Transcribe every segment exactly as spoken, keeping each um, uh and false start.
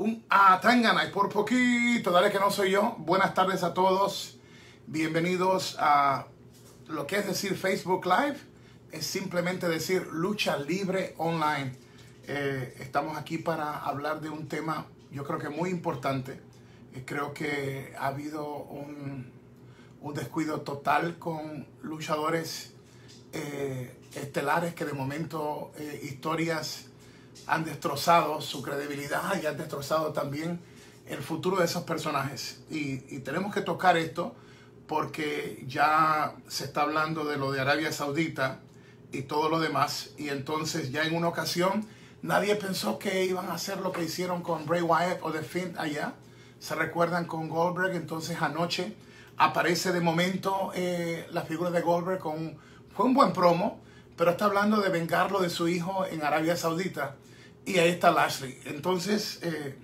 Un Atangana y por poquito, dale que no soy yo. Buenas tardes a todos. Bienvenidos a lo que es decir Facebook Live. Es simplemente decir lucha libre online. Eh, estamos aquí para hablar de un tema, yo creo que muy importante. Eh, creo que ha habido un, un descuido total con luchadores eh, estelares que de momento eh, historias han destrozado su credibilidad y han destrozado también el futuro de esos personajes. Y, y tenemos que tocar esto porque ya se está hablando de lo de Arabia Saudita y todo lo demás. Y entonces ya en una ocasión nadie pensó que iban a hacer lo que hicieron con Bray Wyatt o The Fiend allá. Se recuerdan con Goldberg. Entonces anoche aparece de momento eh, la figura de Goldberg con... Fue un buen promo, pero está hablando de vengarlo de su hijo en Arabia Saudita. Y ahí está Lashley. Entonces, eh,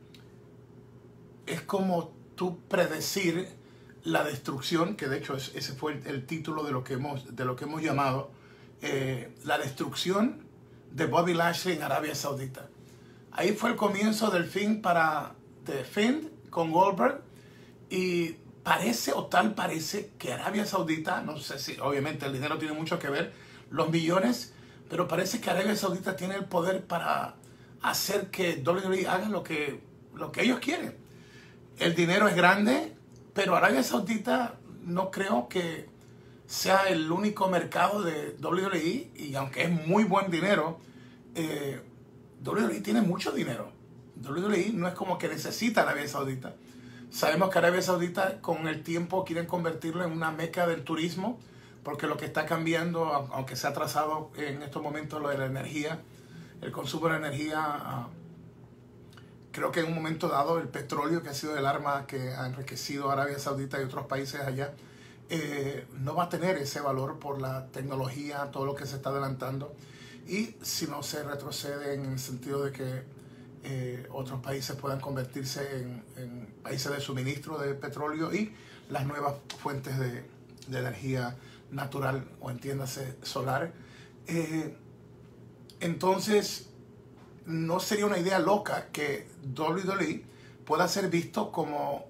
es como tú predecir la destrucción, que de hecho es, ese fue el, el título de lo que hemos, de lo que hemos llamado, eh, la destrucción de Bobby Lashley en Arabia Saudita. Ahí fue el comienzo del fin para The Fiend con Goldberg. Y parece, o tal parece, que Arabia Saudita, no sé si obviamente el dinero tiene mucho que ver, los millones, pero parece que Arabia Saudita tiene el poder para hacer que doble u doble u E haga lo que, lo que ellos quieren. El dinero es grande, pero Arabia Saudita no creo que sea el único mercado de doble u doble u E. Y aunque es muy buen dinero, eh, doble u doble u E tiene mucho dinero. doble u doble u E no es como que necesita Arabia Saudita. Sabemos que Arabia Saudita con el tiempo quieren convertirlo en una meca del turismo, porque lo que está cambiando, aunque se ha atrasado en estos momentos lo de la energía, el consumo de energía, creo que en un momento dado el petróleo, que ha sido el arma que ha enriquecido a Arabia Saudita y otros países allá, eh, no va a tener ese valor por la tecnología, todo lo que se está adelantando, y si no se retrocede en el sentido de que eh, otros países puedan convertirse en, en países de suministro de petróleo y las nuevas fuentes de, de energía natural, o entiéndase solar. Eh, entonces no sería una idea loca que doble u doble u E pueda ser visto como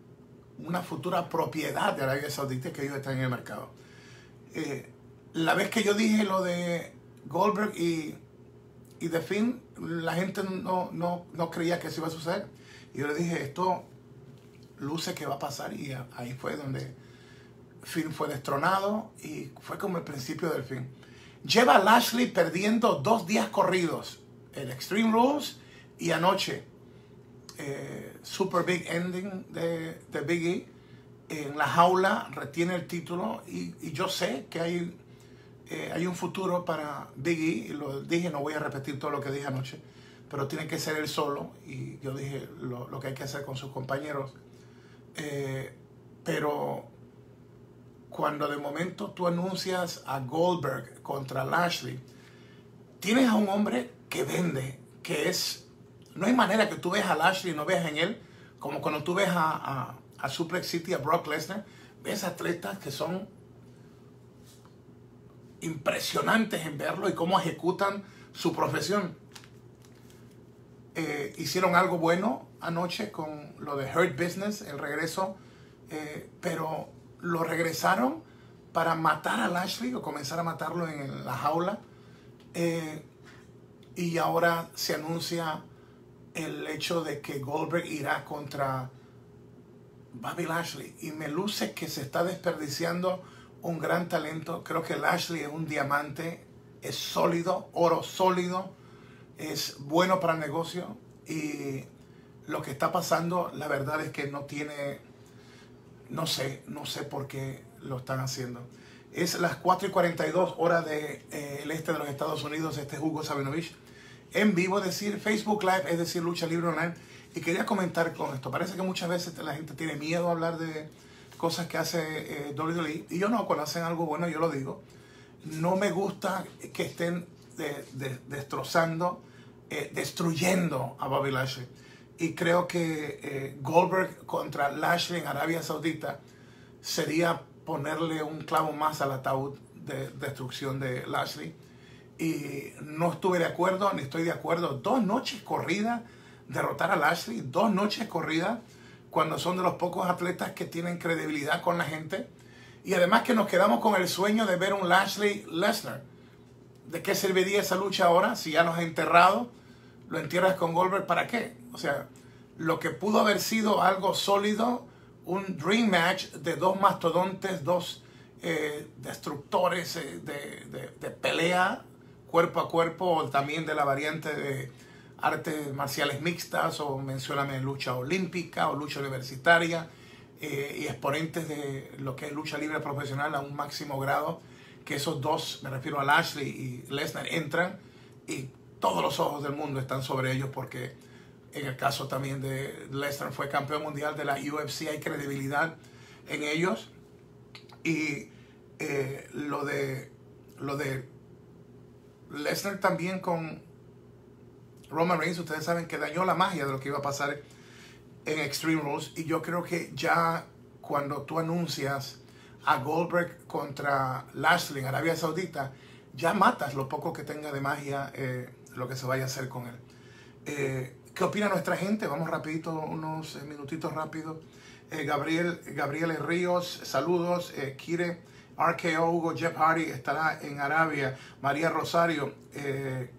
una futura propiedad de Arabia Saudita, que ellos están en el mercado. Eh, la vez que yo dije lo de Goldberg y, y The Fiend, la gente no, no, no creía que eso iba a suceder. Y yo le dije, esto luce que va a pasar, y ahí fue donde Finn fue destronado y fue como el principio del fin. Lleva a Lashley perdiendo dos días corridos, el Extreme Rules y anoche eh, Super Big Ending de, de Big E en la jaula, retiene el título y, y yo sé que hay, eh, hay un futuro para Big E, y lo dije, no voy a repetir todo lo que dije anoche, pero tiene que ser él solo, y yo dije lo, lo que hay que hacer con sus compañeros, eh, pero cuando de momento tú anuncias a Goldberg contra Lashley, tienes a un hombre que vende, que es... No hay manera que tú veas a Lashley y no veas en él, como cuando tú ves a, a, a Suplex City, a Brock Lesnar, ves atletas que son impresionantes en verlo y cómo ejecutan su profesión. Eh, hicieron algo bueno anoche con lo de Hurt Business, el regreso, eh, pero... lo regresaron para matar a Lashley o comenzar a matarlo en la jaula, eh, y ahora se anuncia el hecho de que Goldberg irá contra Bobby Lashley, y me luce que se está desperdiciando un gran talento. Creo que Lashley es un diamante, es sólido, oro sólido, es bueno para el negocio, y lo que está pasando, la verdad es que no tiene... No sé, no sé por qué lo están haciendo. Es las cuatro y cuarenta y dos horas del de, eh, este de los Estados Unidos. Este es Hugo Sabinovich en vivo, es decir, Facebook Live, es decir, Lucha Libre Online. Y quería comentar con esto. Parece que muchas veces la gente tiene miedo a hablar de cosas que hace eh, doble u doble u E. Y yo no, cuando hacen algo bueno, yo lo digo. No me gusta que estén de, de, destrozando, eh, destruyendo a Bobby Lashley. Y creo que eh, Goldberg contra Lashley en Arabia Saudita sería ponerle un clavo más al ataúd de destrucción de Lashley. Y no estuve de acuerdo, ni estoy de acuerdo. Dos noches corridas derrotar a Lashley dos noches corridas cuando son de los pocos atletas que tienen credibilidad con la gente. Y además que nos quedamos con el sueño de ver un Lashley Lesnar. ¿De qué serviría esa lucha ahora si ya nos ha enterrado? ¿Lo entierras con Goldberg? ¿Para qué? O sea, lo que pudo haber sido algo sólido, un dream match de dos mastodontes, dos eh, destructores eh, de, de, de pelea cuerpo a cuerpo, también de la variante de artes marciales mixtas, o mencióname lucha olímpica o lucha universitaria, eh, y exponentes de lo que es lucha libre profesional a un máximo grado, que esos dos, me refiero a Lashley y Lesnar, entran y todos los ojos del mundo están sobre ellos, porque en el caso también de Lesnar fue campeón mundial de la U F C, hay credibilidad en ellos. Y eh, lo de lo de Lesnar también con Roman Reigns, ustedes saben que dañó la magia de lo que iba a pasar en Extreme Rules, y yo creo que ya cuando tú anuncias a Goldberg contra Lashley en Arabia Saudita, ya matas lo poco que tenga de magia eh, lo que se vaya a hacer con él. Eh, ¿Qué opina nuestra gente? Vamos rapidito, unos eh, minutitos rápidos. Eh, Gabriel, Gabriel Ríos, saludos. Eh, Kire, R K O, Hugo, Jeff Hardy estará en Arabia. María Rosario, eh,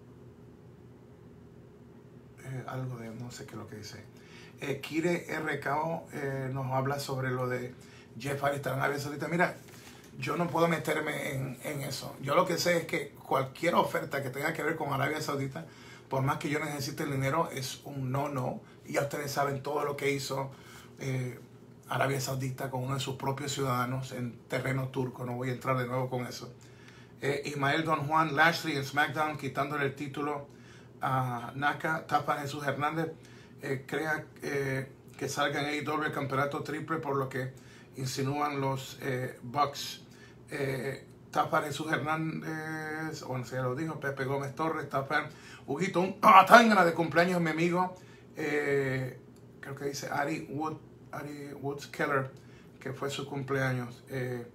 eh, algo de, no sé qué es lo que dice. Eh, Kire R K O eh, nos habla sobre lo de Jeff Hardy estará en Arabia Saudita. Mira, yo no puedo meterme en, en eso. Yo lo que sé es que cualquier oferta que tenga que ver con Arabia Saudita, por más que yo necesite el dinero, es un no-no. Y ya ustedes saben todo lo que hizo eh, Arabia Saudita con uno de sus propios ciudadanos en terreno turco. No voy a entrar de nuevo con eso. Eh, Ismael Don Juan, Lashley en SmackDown quitándole el título a Naka. Tapa Jesús Hernández. Eh, crea eh, que salga en A E W el campeonato triple, por lo que insinúan los eh, Bucks. Eh, Tapa Jesús Hernández, bueno, se ya lo dijo, Pepe Gómez Torres, Tapa Huguito, un tangana de cumpleaños mi amigo, eh, creo que dice Ari, Wood, Ari Woods Keller, que fue su cumpleaños. eh,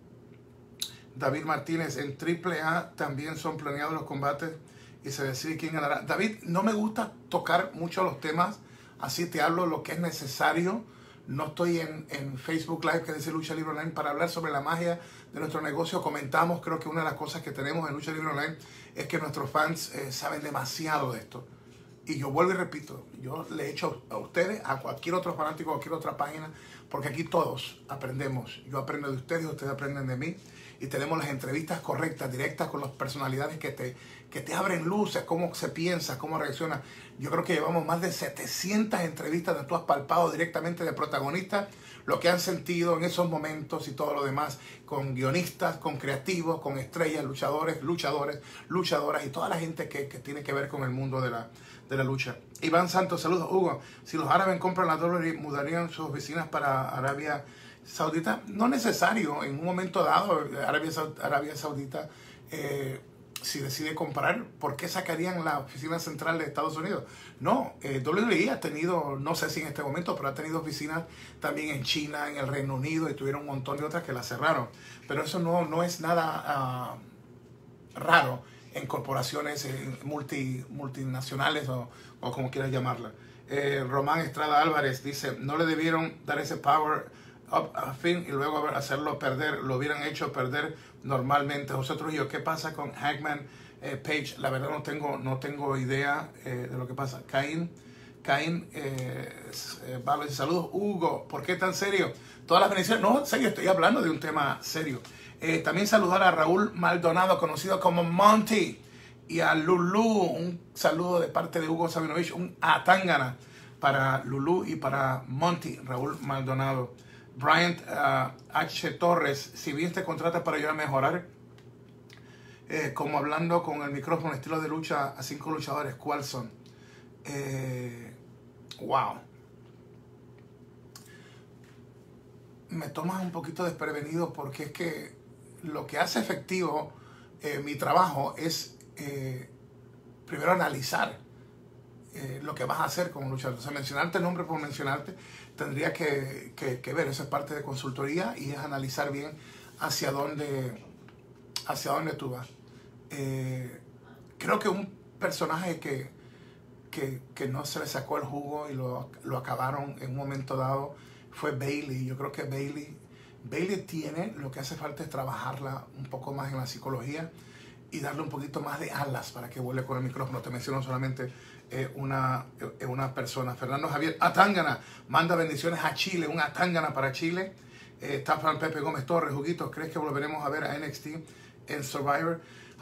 David Martínez, en triple A también son planeados los combates y se decide quién ganará. David, no me gusta tocar mucho los temas, así te hablo lo que es necesario. No estoy en, en Facebook Live, que dice Lucha Libre Online, para hablar sobre la magia de nuestro negocio. Comentamos, creo que una de las cosas que tenemos en Lucha Libre Online es que nuestros fans eh, saben demasiado de esto. Y yo vuelvo y repito, yo le echo a ustedes, a cualquier otro fanático, a cualquier otra página, porque aquí todos aprendemos. Yo aprendo de ustedes, ustedes aprenden de mí. Y tenemos las entrevistas correctas, directas, con las personalidades que te, que te abren luces, cómo se piensa, cómo reacciona. Yo creo que llevamos más de setecientas entrevistas donde tú has palpado directamente de protagonistas lo que han sentido en esos momentos y todo lo demás, con guionistas, con creativos, con estrellas, luchadores, luchadores, luchadoras y toda la gente que, que tiene que ver con el mundo de la, de la lucha. Iván Santos, saludos. Hugo, si los árabes compran la dólar, ¿mudarían sus oficinas para Arabia Saudita? No necesario. En un momento dado, Arabia, Arabia Saudita, eh, si decide comprar, ¿por qué sacarían la oficina central de Estados Unidos? No, eh, W W E ha tenido, no sé si en este momento, pero ha tenido oficinas también en China, en el Reino Unido, y tuvieron un montón de otras que las cerraron. Pero eso no, no es nada uh, raro en corporaciones eh, multi, multinacionales o, o como quieras llamarla. Eh, Román Estrada Álvarez dice, no le debieron dar ese power up a Finn y luego hacerlo perder, lo hubieran hecho perder normalmente. José Trujillo, ¿qué pasa con Hangman eh, Page? La verdad no tengo, no tengo idea eh, de lo que pasa. Caín, Caín, eh, eh, vale, saludos. Hugo, ¿por qué tan serio? Todas las bendiciones. No, en serio, estoy hablando de un tema serio. Eh, también saludar a Raúl Maldonado, conocido como Monty, y a Lulú, un saludo de parte de Hugo Sabinovich, un atangana para Lulú y para Monty, Raúl Maldonado. Bryant uh, H. Torres, si bien te contrata para ayudar a mejorar, eh, como hablando con el micrófono, estilo de lucha a cinco luchadores, ¿cuáles son? Eh, wow. Me tomas un poquito desprevenido, porque es que lo que hace efectivo eh, mi trabajo es eh, primero analizar eh, lo que vas a hacer como luchador. O sea, mencionarte el nombre por mencionarte, tendría que, que, que ver, eso es parte de consultoría y es analizar bien hacia dónde, hacia dónde tú vas. Eh, creo que un personaje que, que, que no se le sacó el jugo y lo, lo acabaron en un momento dado fue Bayley. Yo creo que Bayley, Bayley tiene, lo que hace falta es trabajarla un poco más en la psicología y darle un poquito más de alas para que vuele con el micrófono. Te menciono solamente eh, una, eh, una persona. Fernando Javier Atángana manda bendiciones a Chile, un Atángana para Chile. Eh, está Fran Pepe Gómez Torres, Juguito, ¿crees que volveremos a ver a N X T en Survivor?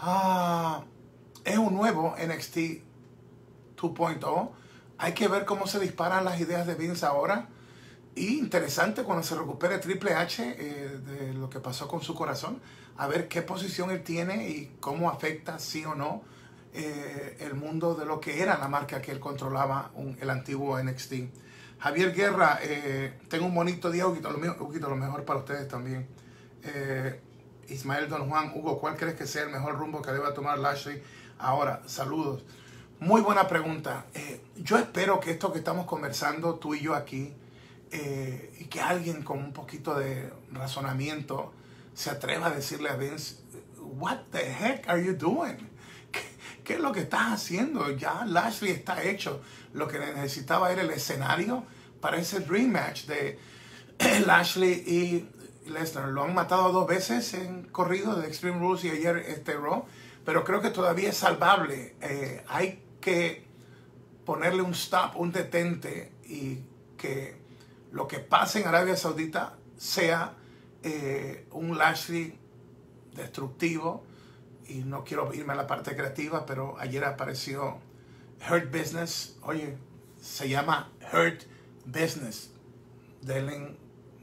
Ah, es un nuevo N X T dos punto cero. Hay que ver cómo se disparan las ideas de Vince ahora. Y interesante cuando se recupere Triple H eh, de lo que pasó con su corazón, a ver qué posición él tiene y cómo afecta, sí o no, eh, el mundo de lo que era la marca que él controlaba, un, el antiguo N X T. Javier Guerra, eh, tengo un bonito día, Huguito, lo, mío, Huguito, lo mejor para ustedes también. Eh, Ismael Don Juan, Hugo, ¿cuál crees que sea el mejor rumbo que deba tomar Lashley ahora? Saludos. Muy buena pregunta. Eh, yo espero que esto que estamos conversando, tú y yo aquí, Eh, y que alguien con un poquito de razonamiento se atreva a decirle a Vince, what the heck are you doing? ¿Qué, qué es lo que estás haciendo? Ya Lashley está hecho. Lo que necesitaba era el escenario para ese dream match de Lashley y Lesnar. Lo han matado dos veces en corrido de Extreme Rules y ayer este Raw, pero creo que todavía es salvable. Eh, hay que ponerle un stop, un detente, y que lo que pase en Arabia Saudita sea eh, un Lashley destructivo. Y no quiero irme a la parte creativa, pero ayer apareció Hurt Business. Oye, se llama Hurt Business. Denle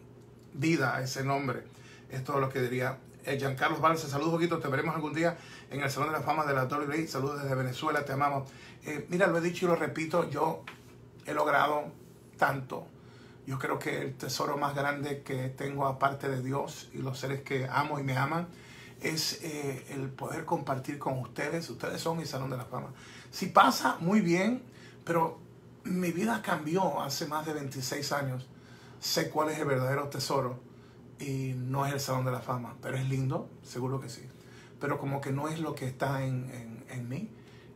vida a ese nombre. Es todo lo que diría eh, Giancarlo Valse. Saludos, Joquito. Te veremos algún día en el Salón de la Fama de la W W E. Saludos desde Venezuela. Te amamos. Eh, mira, lo he dicho y lo repito. Yo he logrado tanto. Yo creo que el tesoro más grande que tengo, aparte de Dios y los seres que amo y me aman, es eh, el poder compartir con ustedes. Ustedes son mi Salón de la Fama. Si pasa, muy bien, pero mi vida cambió hace más de veintiséis años. Sé cuál es el verdadero tesoro y no es el Salón de la Fama, pero es lindo, seguro que sí. Pero como que no es lo que está en, en, en mí.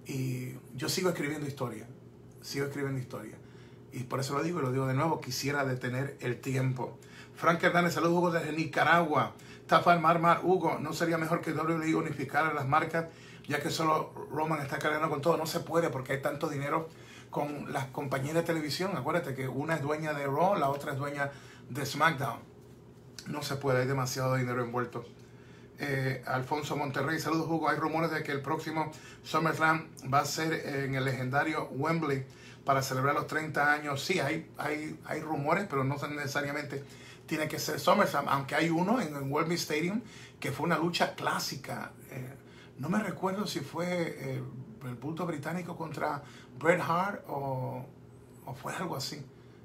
Y yo sigo escribiendo historia, sigo escribiendo historia. Y por eso lo digo y lo digo de nuevo, quisiera detener el tiempo. Frank Hernández, saludos, Hugo, desde Nicaragua. Tafar Marmar, Hugo, ¿no sería mejor que W W E unificara las marcas, ya que solo Roman está cargando con todo? No se puede porque hay tanto dinero con las compañías de televisión. Acuérdate que una es dueña de Raw, la otra es dueña de SmackDown. No se puede, hay demasiado dinero envuelto. Eh, Alfonso Monterrey, saludos, Hugo. Hay rumores de que el próximo SummerSlam va a ser en el legendario Wembley para celebrar los treinta años. Sí, hay, hay, hay rumores, pero no necesariamente tiene que ser SummerSlam, aunque hay uno en el Wembley Stadium que fue una lucha clásica. Eh, no me recuerdo si fue eh, el bulto británico contra Bret Hart o, o fue algo así.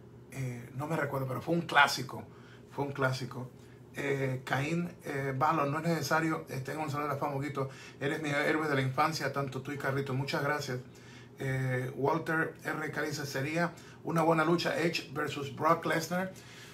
Eh, no me recuerdo, pero fue un clásico. Fue un clásico. Eh, Caín eh, Balon, no es necesario, esté en un Salón de la Fama, Huguito. Eres mi héroe de la infancia, tanto tú y Carlito. Muchas gracias. Eh, Walter R. Cariza, sería una buena lucha Edge versus Brock Lesnar.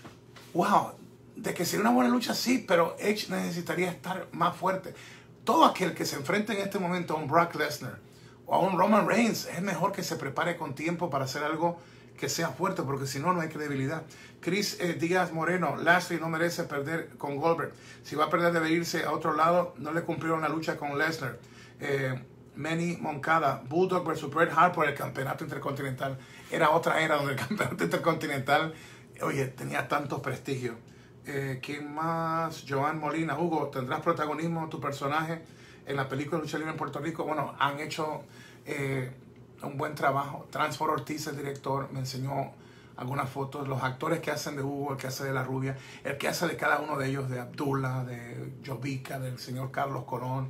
Wow, de que sería una buena lucha, sí, pero Edge necesitaría estar más fuerte. Todo aquel que se enfrente en este momento a un Brock Lesnar o a un Roman Reigns es mejor que se prepare con tiempo para hacer algo que sea fuerte, porque si no, no hay credibilidad. Chris eh, Díaz Moreno, Lashley no merece perder con Goldberg. Si va a perder, debe irse a otro lado. No le cumplieron la lucha con Lesnar. Eh, Manny Moncada, Bulldog versus Bret Hart por el campeonato intercontinental. Era otra era donde el campeonato intercontinental, oye, tenía tanto prestigio. Eh, ¿Quién más? Joan Molina, Hugo, ¿tendrás protagonismo tu personaje en la película Lucha Libre en Puerto Rico? Bueno, han hecho eh, un buen trabajo. Transfor Ortiz, el director, me enseñó algunas fotos. Los actores que hacen de Hugo, el que hace de la rubia, el que hace de cada uno de ellos, de Abdullah, de Jovica, del señor Carlos Colón,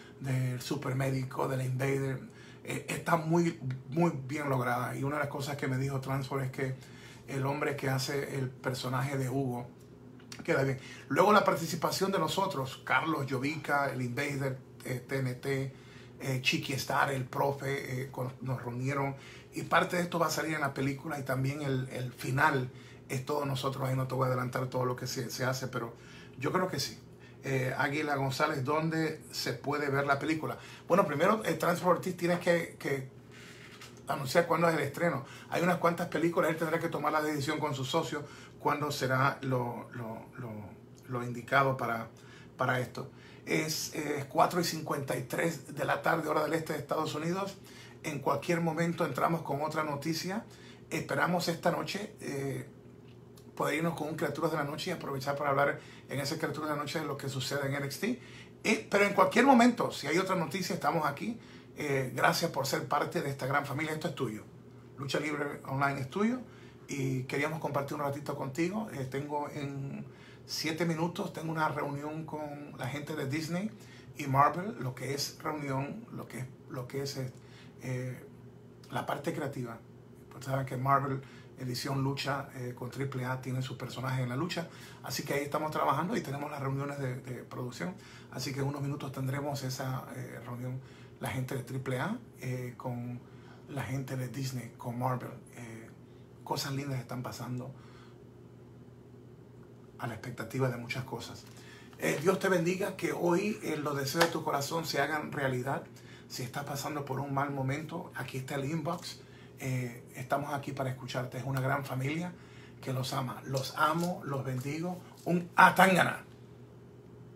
del supermédico, del Invader, eh, está muy, muy bien lograda. Y una de las cosas que me dijo Transfor es que el hombre que hace el personaje de Hugo queda bien. Luego la participación de nosotros, Carlos, Jovica, el Invader, eh, T N T, eh, Chiqui Star, el profe, eh, nos reunieron. Y parte de esto va a salir en la película, y también el, el final es todos nosotros. Ahí no te voy a adelantar todo lo que se, se hace, pero yo creo que sí. Eh, Águila González, ¿dónde se puede ver la película? Bueno, primero, el Transfor Ortiz tienes que, que anunciar cuándo es el estreno. Hay unas cuantas películas, él tendrá que tomar la decisión con sus socios cuándo será lo, lo, lo, lo indicado para, para esto. Es, es cuatro y cincuenta y tres de la tarde, hora del este de Estados Unidos. En cualquier momento entramos con otra noticia. Esperamos esta noche eh, poder irnos con un Criaturas de la Noche y aprovechar para hablar en ese Criaturas de la Noche de lo que sucede en N X T. Eh, pero en cualquier momento, si hay otra noticia, estamos aquí. Eh, gracias por ser parte de esta gran familia. Esto es tuyo. Lucha Libre Online es tuyo. Y queríamos compartir un ratito contigo. Eh, tengo en siete minutos, tengo una reunión con la gente de Disney y Marvel, lo que es reunión, lo que, lo que es eh, la parte creativa. Pues saben que Marvel Edición Lucha eh, con triple A tiene sus personajes en la lucha. Así que ahí estamos trabajando y tenemos las reuniones de, de producción. Así que en unos minutos tendremos esa eh, reunión, la gente de triple A eh, con la gente de Disney, con Marvel. Eh, cosas lindas están pasando a la expectativa de muchas cosas. Eh, Dios te bendiga, que hoy eh, los deseos de tu corazón se hagan realidad. Si estás pasando por un mal momento, aquí está el inbox. Eh, estamos aquí para escucharte. Es una gran familia que los ama. Los amo, los bendigo. Un atangana.